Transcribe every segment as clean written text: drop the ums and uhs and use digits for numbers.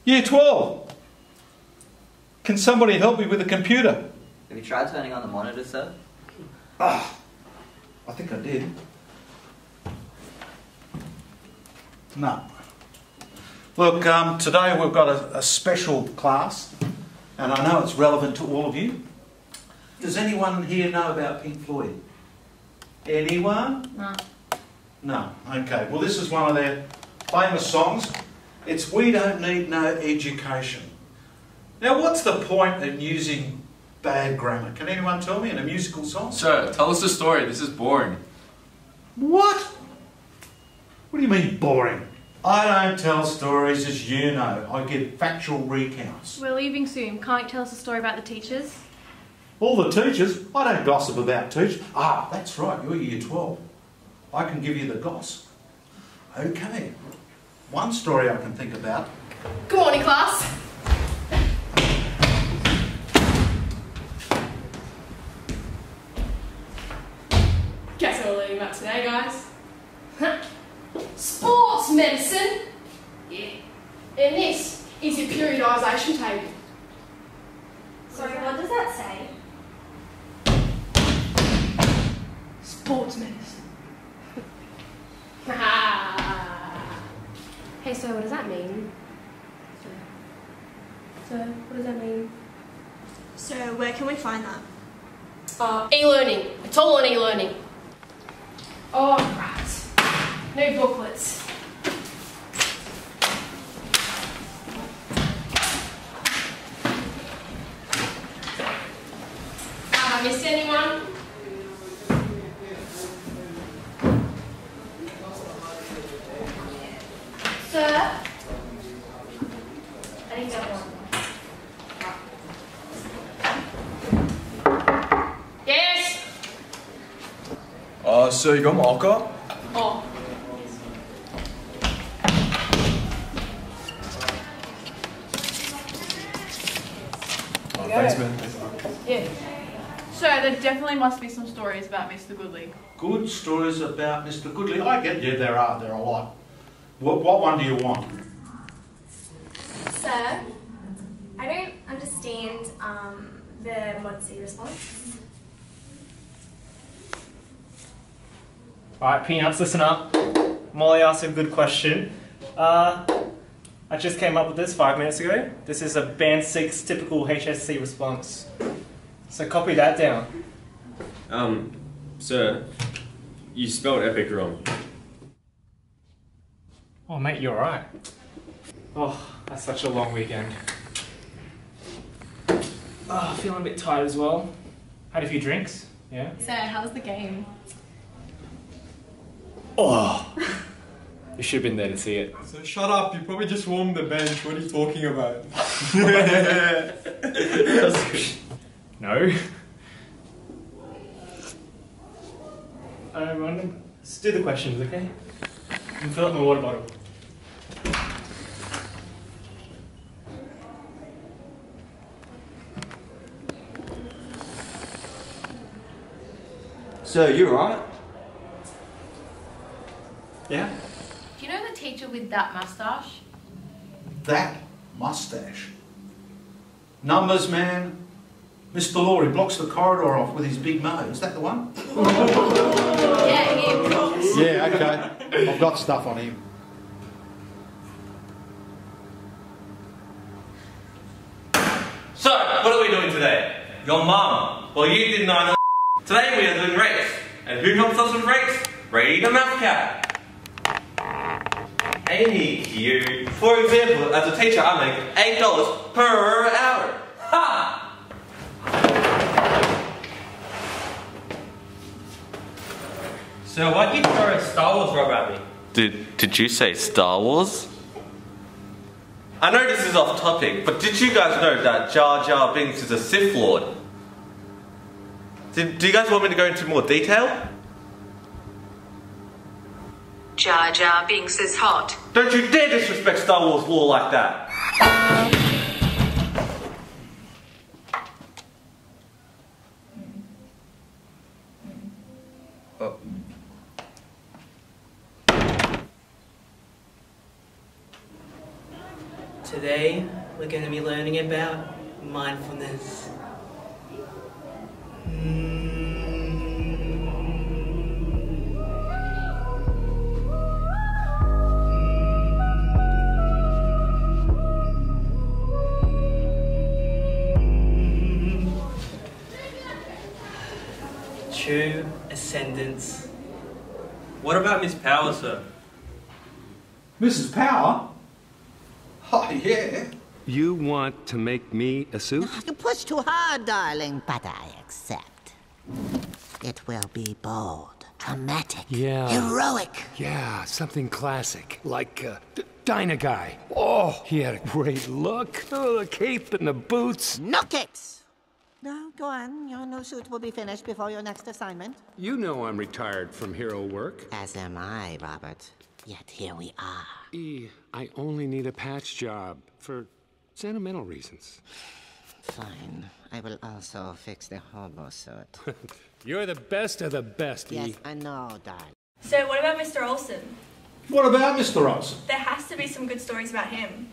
Year 12. Can somebody help me with the computer? Have you tried turning on the monitor, sir? Ah, I think I did. No. Look, today we've got a special class, and I know it's relevant to all of you. Does anyone here know about Pink Floyd? Anyone? No. No. Okay. Well, this is one of their famous songs. It's "We Don't Need No Education." Now, what's the point in using bad grammar? Can anyone tell me in a musical song? Sir, tell us the story. This is boring. What? What do you mean boring? I don't tell stories, as you know. I give factual recounts. We're leaving soon. Can't you tell us a story about the teachers? All the teachers? I don't gossip about teachers. Ah, that's right, you're year 12. I can give you the goss. Okay. One story I can think about. Good morning, class. Guess what we're learning about today, guys? Sports medicine. Yeah. And this is your periodisation table. Sorry, what does that say? Sports medicine. Hey, so what does that mean? So, what does that mean? So, where can we find that? E-learning. It's all on e-learning. Oh, right. No booklets. Have I missed anyone? Sir? I think that one. Yes? Sir, you got marker? Oh. Thanks, man. Yeah. So there definitely must be some stories about Mr. Goodley. Good stories about Mr. Goodley. I get you, there are a lot. What one do you want? Sir? I don't understand the modesty response. Alright, Peanuts, listen up. Molly asked a good question. I just came up with this 5 minutes ago. This is a Band 6 typical HSC response. So copy that down. Sir, you spelled epic wrong. Oh mate, you're right. Oh, that's such a long weekend. Oh, feeling a bit tired as well. Had a few drinks, yeah? So how's the game? Oh! You should have been there to see it. So shut up, you probably just warmed the bench. What are you talking about? That's good. No. Let's do the questions, okay? And fill up my water bottle. So, you alright? Yeah? Do you know the teacher with that moustache? That mustache. Numbers man. Mr. Law, he blocks the corridor off with his big mo. Is that the one? Yeah, him. Yeah, okay. I've got stuff on him. So, what are we doing today? Your mum. Well, you did 9. Today we are doing rates. And who helps us with rates? Brady the math cat. Amy, you. For example, as a teacher, I make $8 per hour. Ha! So why'd you throw a Star Wars rub at me? Did you say Star Wars? I know this is off topic, but did you guys know that Jar Jar Binks is a Sith Lord? Do you guys want me to go into more detail? Jar Jar Binks is hot. Don't you dare disrespect Star Wars lore like that! Oh. Today, we're going to be learning about mindfulness. True ascendance. What about Miss Power, sir? Mrs. Power? Oh, yeah. You want to make me a suit? You push too hard, darling, but I accept. It will be bold, dramatic, heroic. Yeah, something classic, like Dinah Guy. Oh, he had a great look. Oh, the cape and the boots. No capes! No, go on. Your new suit will be finished before your next assignment. You know I'm retired from hero work. As am I, Robert. Yet here we are. I only need a patch job for sentimental reasons. Fine. I will also fix the hobo suit. You're the best of the best, Yes, I know, darling. So what about Mr. Olsen? What about Mr. Olsen? There has to be some good stories about him.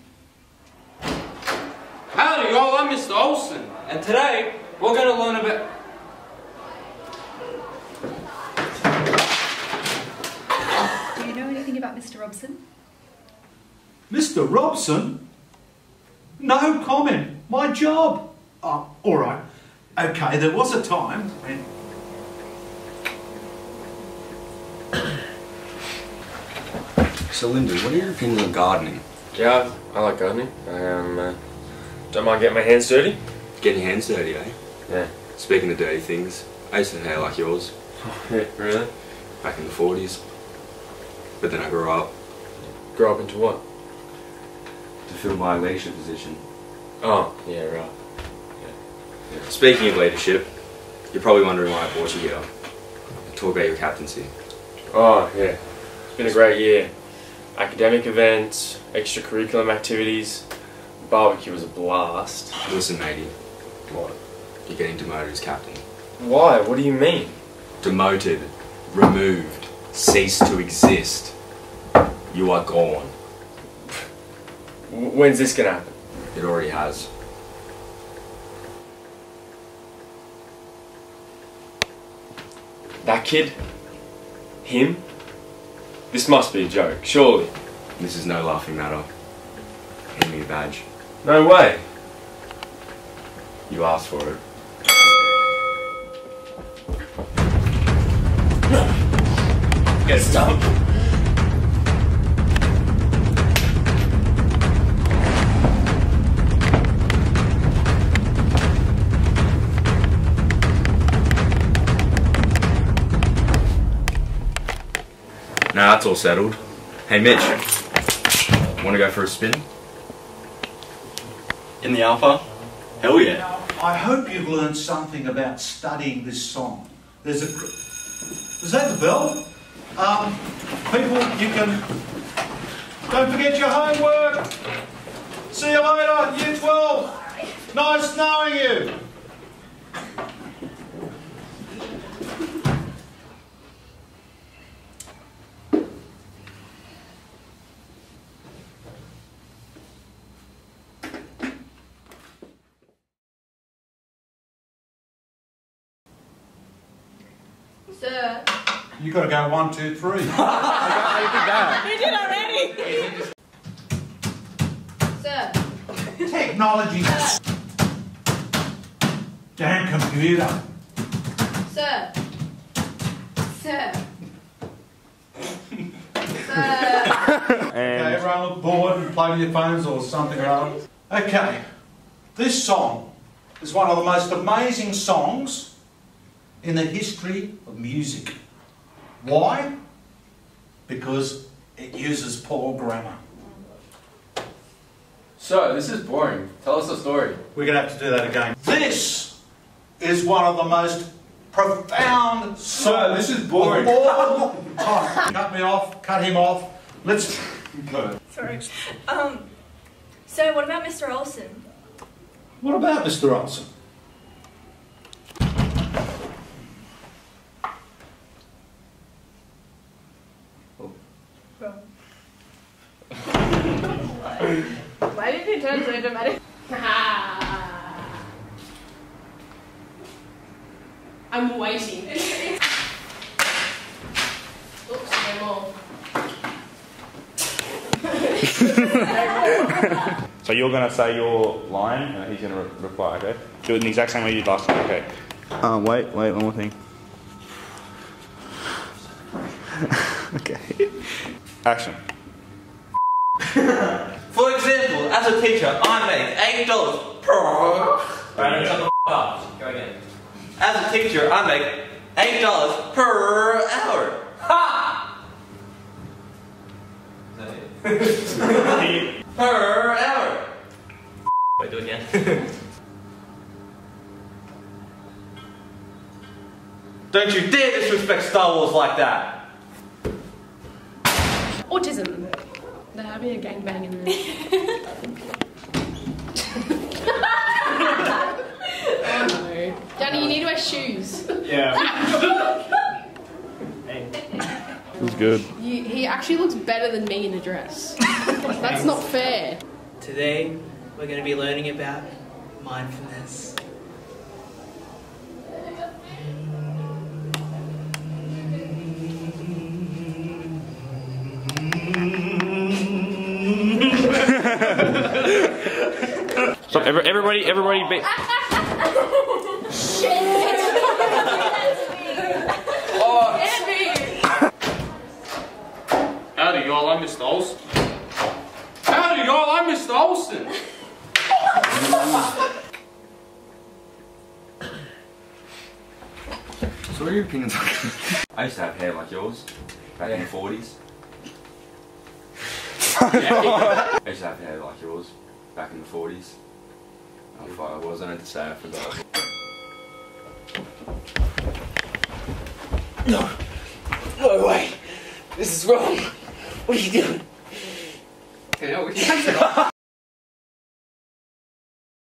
Howdy y'all, I'm Mr. Olsen, and today we're going to learn about... Do you know anything about Mr. Robson? Mr. Robson? No comment. My job. Oh, all right. Okay, there was a time when... So, Lyndon, what are your opinions on gardening? Yeah, I like gardening. Don't mind getting my hands dirty. Getting your hands dirty, eh? Yeah. Speaking of dirty things, I used to have hair like yours. Yeah, really? Back in the 40s. But then I grew up. Grow up into what? To fill my leadership position. Oh, yeah, right. Yeah. Speaking of leadership, you're probably wondering why I brought you here. Talk about your captaincy. Oh, yeah. It's been a great year. Academic events, extracurricular activities. Barbecue was a blast. Listen, matey. What? You're getting demoted as captain. Why? What do you mean? Demoted. Removed. Cease to exist. You are gone. When's this gonna happen? It already has. That kid? Him? This must be a joke, surely. This is no laughing matter. Hand me your badge. No way. You asked for it. Get stumped. Now that's all settled. Hey Mitch, want to go for a spin? In the Alpha? Hell yeah. I hope you've learned something about studying this song. There's a... Is that the bell? People, you can... Don't forget your homework! See you later, Year 12! Nice knowing you! Sir. You got to go 1, 2, 3. He did already. Sir. Technology. Damn computer. Sir. Sir. Okay, everyone look bored and play with your phones or something or other. Okay, this song is one of the most amazing songs in the history of music. Why? Because it uses poor grammar. So, this is boring. Tell us a story. We're going to have to do that again. This is one of the most profound songs. Sir, this is boring. Of all time. Cut me off, cut him off. Let's go. Sorry. So what about Mr. Olsen? What about Mr. Olsen? Why did you turn so dramatic? I'm waiting. Oops, no more. So you're going to say your line and he's going to reply, okay? Do it in the exact same way you did last time, okay? Wait, one more thing. Okay. Action. For example, as a teacher, I make $8 per hour. Right, shut the up. Go again. As a teacher, I make $8 per hour. Ha! Is that it? Per hour. Wait, do it again. Don't you dare disrespect Star Wars like that. Autism. They're having a gangbang in there. Oh no. Danny, you need to wear shoes. Yeah. It was good. He actually looks better than me in a dress. That's not fair. Today, we're going to be learning about mindfulness. Stop, everybody be... Howdy y'all, I'm Mr. Olsen. Howdy y'all, I'm Mr. Olsen. So what are your opinions on I used to have hair like yours, back in the 40s. I used to have hair like yours, back in the 40s. Oh fuck, I wasn't to say, I forgot. No way. This is wrong. What are you doing? Okay, no, we can